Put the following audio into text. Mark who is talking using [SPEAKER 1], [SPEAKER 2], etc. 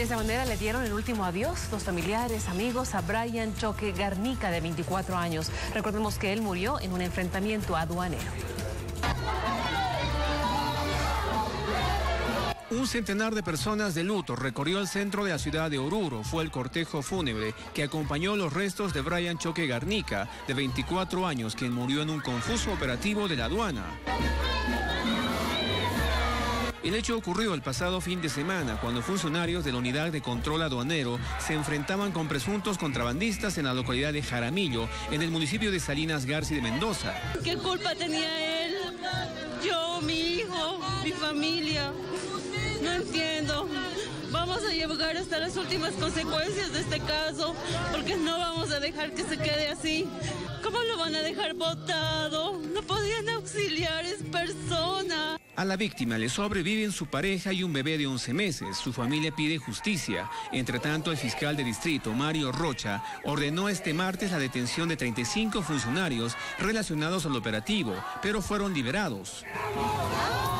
[SPEAKER 1] de esa manera le dieron el último adiós los familiares, amigos a Brian Choque Garnica, de 24 años. Recordemos que él murió en un enfrentamiento aduanero.
[SPEAKER 2] Un centenar de personas de luto recorrió el centro de la ciudad de Oruro. Fue el cortejo fúnebre que acompañó los restos de Brian Choque Garnica, de 24 años, quien murió en un confuso operativo de la aduana. El hecho ocurrió el pasado fin de semana, cuando funcionarios de la Unidad de Control Aduanero se enfrentaban con presuntos contrabandistas en la localidad de Jaramillo, en el municipio de Salinas Garza de Mendoza.
[SPEAKER 3] ¿Qué culpa tenía él? Yo, mi hijo, mi familia. No entiendo. Vamos a llegar hasta las últimas consecuencias de este caso, porque no vamos a dejar que se quede así. ¿Cómo lo van a dejar botado? No podían auxiliar, es persona.
[SPEAKER 2] A la víctima le sobreviven su pareja y un bebé de 11 meses. Su familia pide justicia. Entre tanto, el fiscal de distrito, Mario Rocha, ordenó este martes la detención de 35 funcionarios relacionados al operativo, pero fueron liberados.